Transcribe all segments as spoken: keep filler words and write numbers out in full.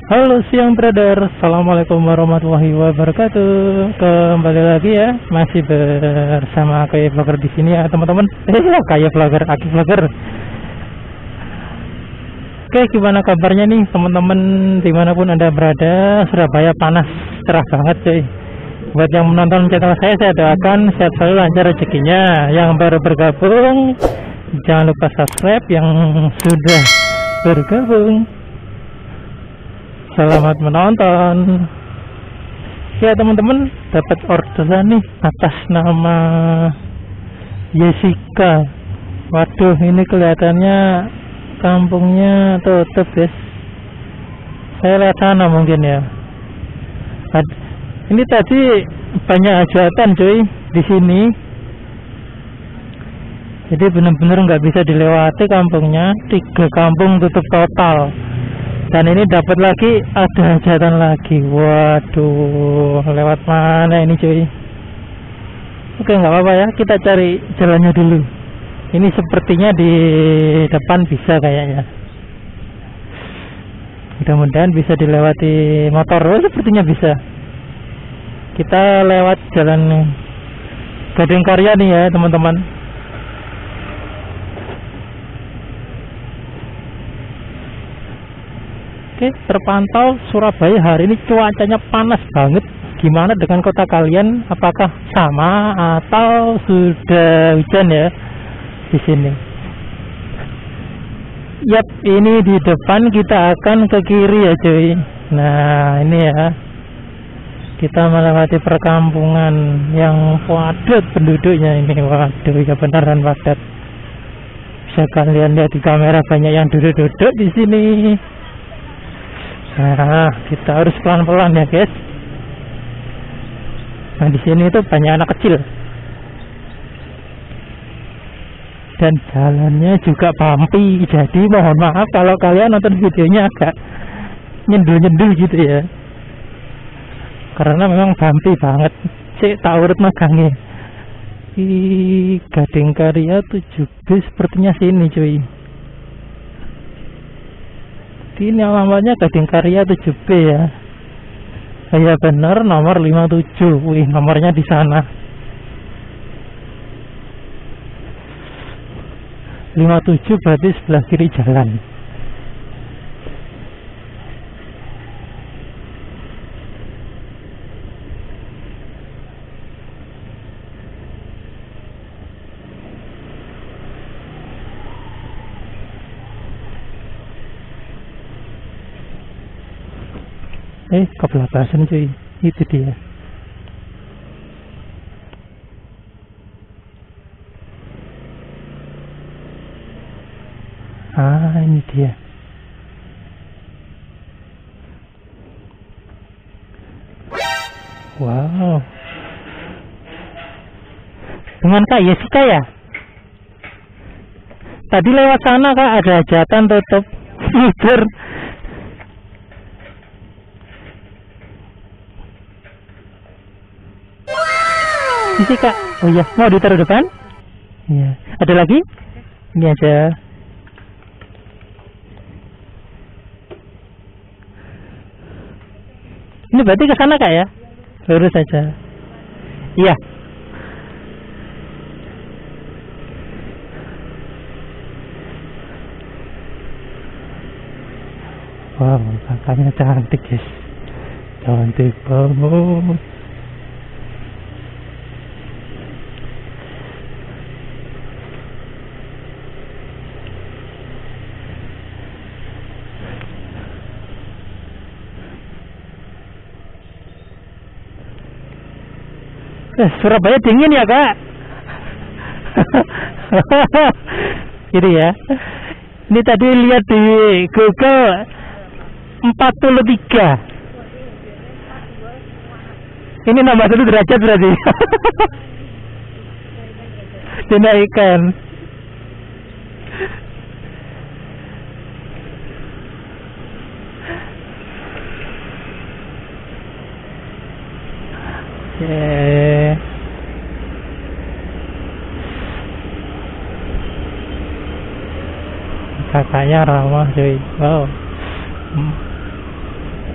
Halo siang trader, assalamualaikum warahmatullahi wabarakatuh. Kembali lagi ya, masih bersama kayak vlogger di sini ya teman-teman. Eh kayak vlogger, aki vlogger. Oke, gimana kabarnya nih teman-teman dimanapun anda berada? Surabaya panas, cerah banget cuy. Buat yang menonton channel saya, saya doakan sehat selalu, lancar rezekinya. Yang baru bergabung, jangan lupa subscribe. Yang sudah bergabung, selamat menonton. Ya teman-teman, dapat orderan nih atas nama Jessica. Waduh, ini kelihatannya kampungnya tutup guys. Saya lihat sana mungkin ya. Ini tadi banyak hajatan cuy di sini. Jadi benar-benar nggak bisa dilewati kampungnya. Tiga kampung tutup total. Dan ini dapat lagi, ada hajatan lagi. Waduh, lewat mana ini cuy? Oke, nggak apa-apa ya, kita cari jalannya dulu. Ini sepertinya di depan bisa kayaknya. Mudah-mudahan bisa dilewati motor. Oh, sepertinya bisa. Kita lewat jalan Gading Karya nih ya teman-teman. Oke, terpantau Surabaya hari ini cuacanya panas banget. Gimana dengan kota kalian? Apakah sama atau sudah hujan ya di sini? Yap, ini di depan kita akan ke kiri ya cuy. Nah ini ya, kita melewati perkampungan yang padat penduduknya ini. Waduh, ya beneran padat. Bisa kalian lihat di kamera, banyak yang duduk-duduk di sini. Nah, kita harus pelan-pelan ya guys. Nah di sini itu banyak anak kecil. Dan jalannya juga bumpy. Jadi mohon maaf kalau kalian nonton videonya agak nyendul-nyendul gitu ya. Karena memang bumpy banget. Cek tak urut magangnya. Di Gading Karya tujuh B sepertinya sini cuy. Ini alamatnya Gading Karya tujuh B ya. Saya benar, nomor lima puluh tujuh. Wih, nomornya di sana. lima puluh tujuh berarti sebelah kiri jalan. Eh, kebelakang cuy, itu dia. Ah, ini dia. Wow. Dengan Kak Jessica ya? Tadi lewat sana Kak, ada hajatan tutup. Fitur. Isi Kak, oh iya, mau ditaruh depan? Iya, ada lagi? Ini aja. Ini berarti ke sana Kak ya? Lurus aja. Iya. Wow, kakaknya cantik guys. Cantik banget. Eh, Surabaya dingin ya Kak. Gitu ya. Ini tadi lihat di Google empat puluh tiga. Ini nambah satu derajat berarti. Dinaikkan. Yeah. Kakaknya ramah cuy. Wow.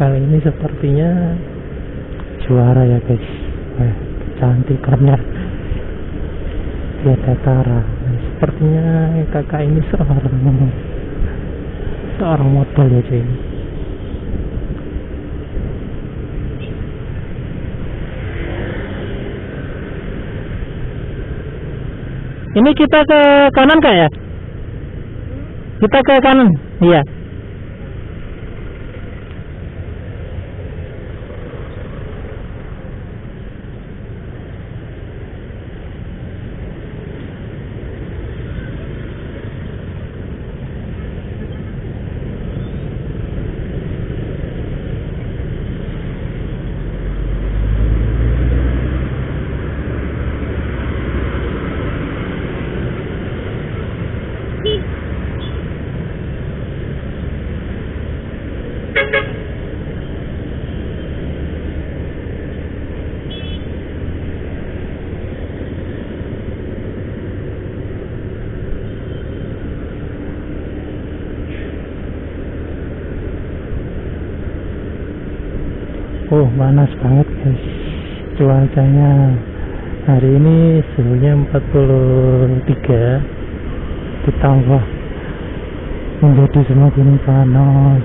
kali ini sepertinya juara ya guys. Wah, kecantikannya lihat Tara. Sepertinya kakak ini seorang seorang model ya cuy. Ini kita ke kanan kak ya? Kita ke kanan, iya. Oh, panas banget guys cuacanya hari ini. Suhunya empat puluh tiga ditambah menjadi semakin panas.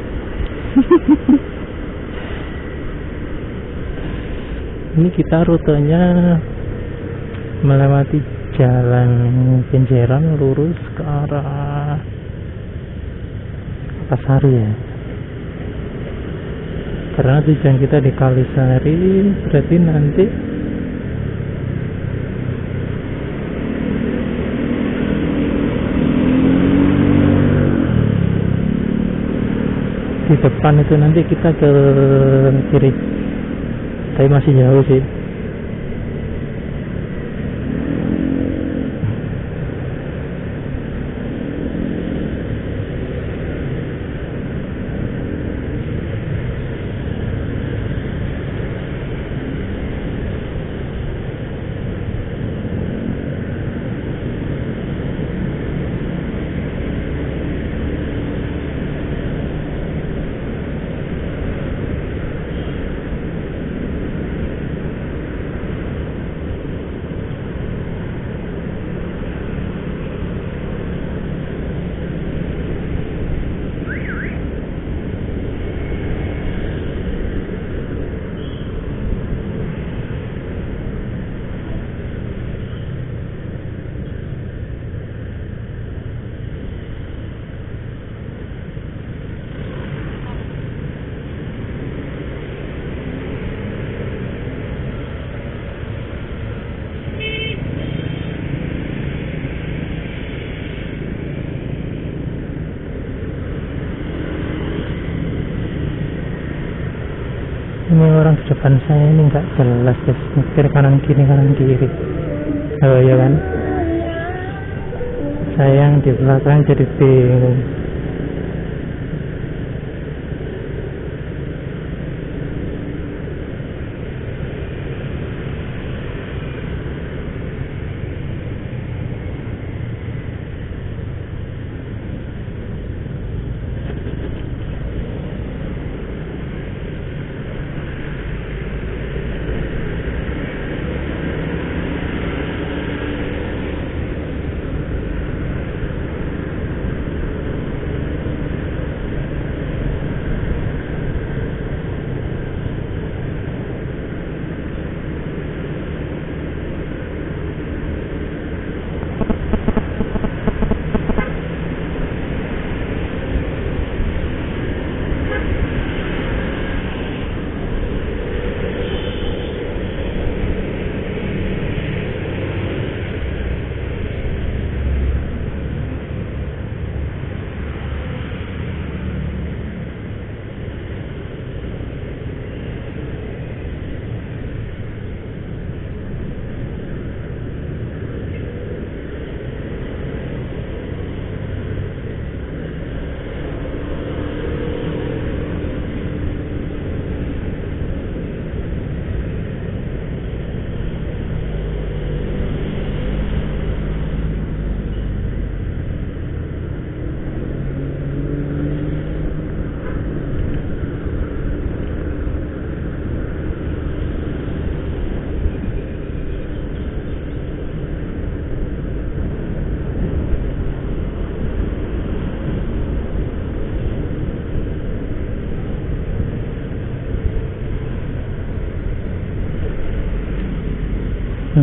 Ini kita rutenya melewati jalan Kenjeran lurus ke arah Pasari ya, karena tujuan kita di Kalisari. Berarti nanti di depan itu nanti kita ke kiri, tapi masih jauh sih. Ini orang di depan saya ini nggak jelas guys, mikir kanan kiri kanan kiri. Oh ya kan, saya yang di belakang jadi bingung.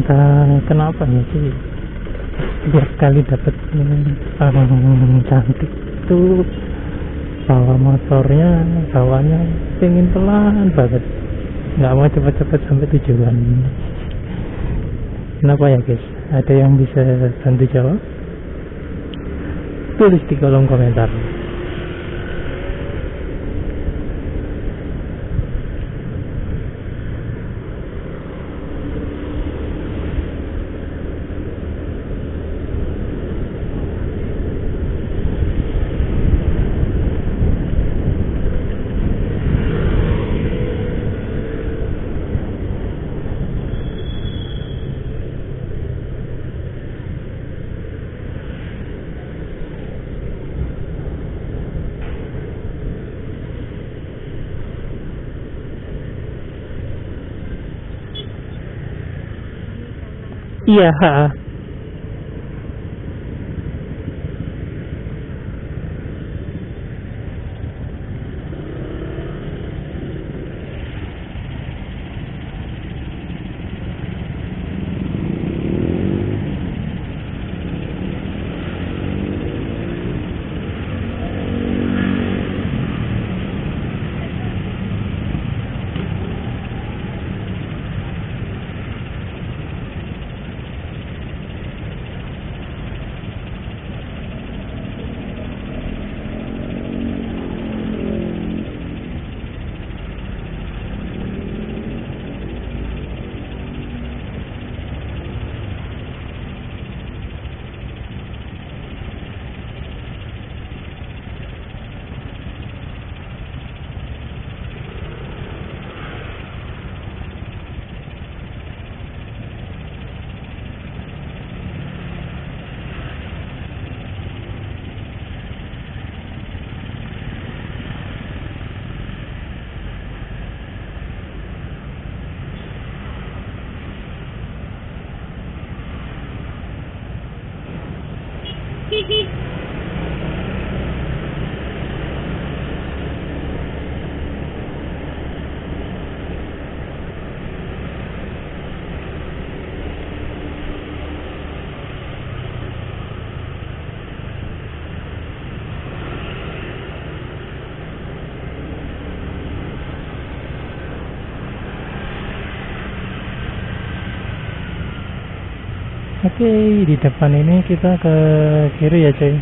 entah kenapa ya sih, setiap kali dapat orang cantik tuh bawa motornya, bawanya pengen pelan banget, nggak mau cepet-cepet sampai tujuan. Kenapa ya guys? Ada yang bisa bantu jawab? Tulis di kolom komentar. Iya, ha. Oke, di depan ini kita ke kiri ya cuy.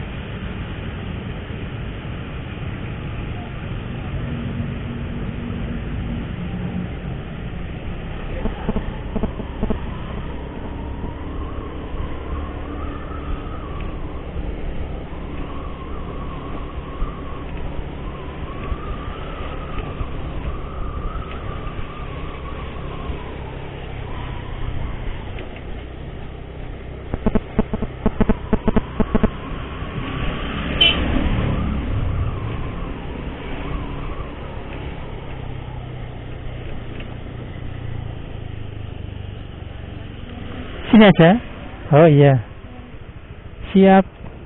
Sini aja. Oh iya. Siap.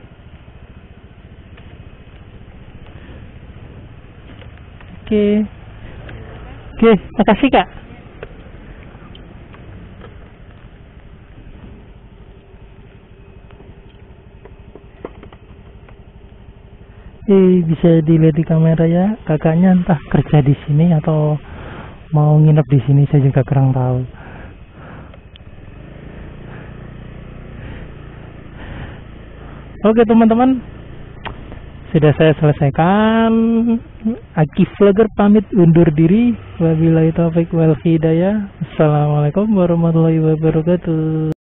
Oke. Oke, makasih Kak. Eh, bisa dilihat di kamera ya, kakaknya entah kerja di sini atau mau nginep di sini, saya juga kurang tahu. Oke teman-teman, sudah saya selesaikan. Aki Vlogger pamit undur diri. Wabillahi taufiq wal hidayah. Assalamualaikum warahmatullahi wabarakatuh.